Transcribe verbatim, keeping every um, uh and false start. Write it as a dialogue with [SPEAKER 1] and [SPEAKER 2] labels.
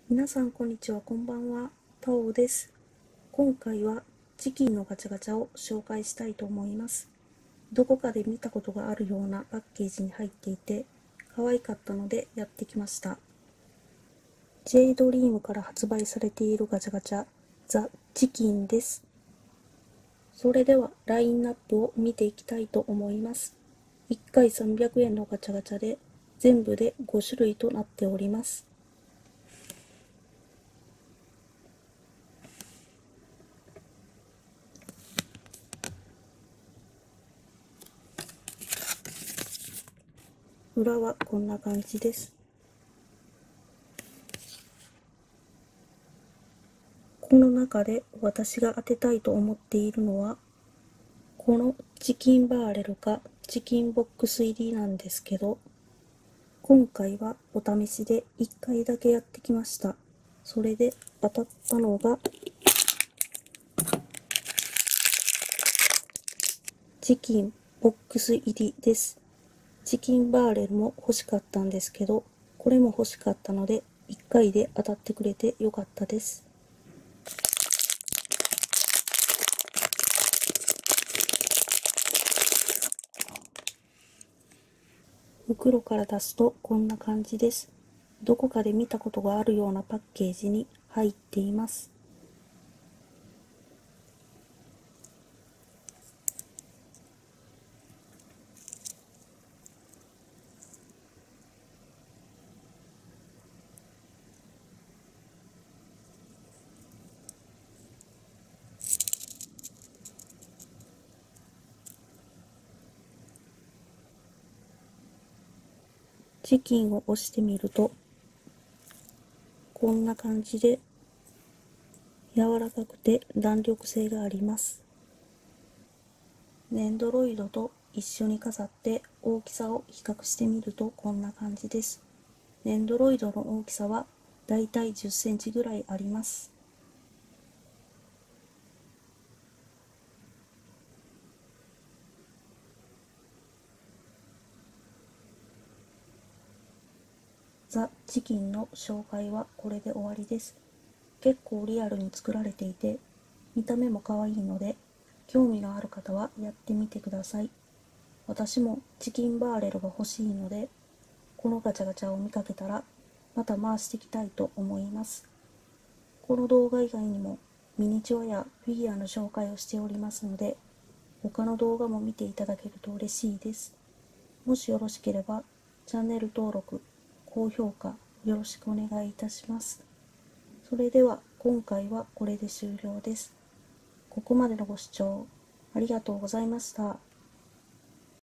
[SPEAKER 1] 皆さんこんにちは、こんばんは。タオです。今回はチキンのガチャガチャを紹介したいと思います。どこかで見たことがあるようなパッケージに入っていて可愛かったのでやってきました。J ドリームから発売されているガチャガチャザ・チキンです。それではラインナップを見ていきたいと思います。いっかいさんびゃくえんのガチャガチャで全部でごしゅるいとなっております。裏はこんな感じです。この中で私が当てたいと思っているのはこのチキンバーレルかチキンボックス入りなんですけど、今回はお試しでいっかいだけやってきました。それで当たったのがチキンボックス入りです。チキンバーレルも欲しかったんですけど、これも欲しかったのでいっかいで当たってくれてよかったです。袋から出すとこんな感じです。どこかで見たことがあるようなパッケージに入っています。チキンを押してみるとこんな感じで柔らかくて弾力性があります。ネンドロイドと一緒に飾って大きさを比較してみるとこんな感じです。ネンドロイドの大きさはだいたいじゅっセンチぐらいあります。ザ・チキンの紹介はこれで終わりです。結構リアルに作られていて見た目も可愛いので興味がある方はやってみてください。私もチキンバーレルが欲しいのでこのガチャガチャを見かけたらまた回していきたいと思います。この動画以外にもミニチュアやフィギュアの紹介をしておりますので他の動画も見ていただけると嬉しいです。もしよろしければチャンネル登録、高評価よろしくお願いいたします。それでは今回はこれで終了です。ここまでのご視聴ありがとうございました。